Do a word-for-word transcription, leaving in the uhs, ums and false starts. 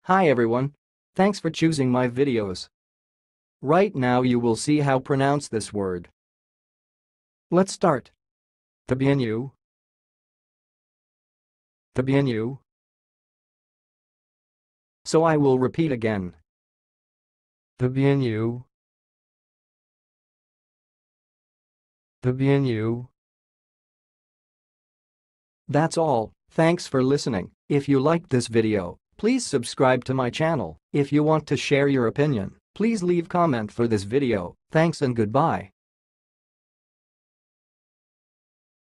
Hi everyone. Thanks for choosing my videos. Right now you will see how pronounce this word. Let's start. Thabyinnyu. Thabyinnyu. So I will repeat again. Thabyinnyu. Thabyinnyu. That's all. Thanks for listening. If you liked this video, please subscribe to my channel. If you want to share your opinion, please leave comment for this video. Thanks and goodbye.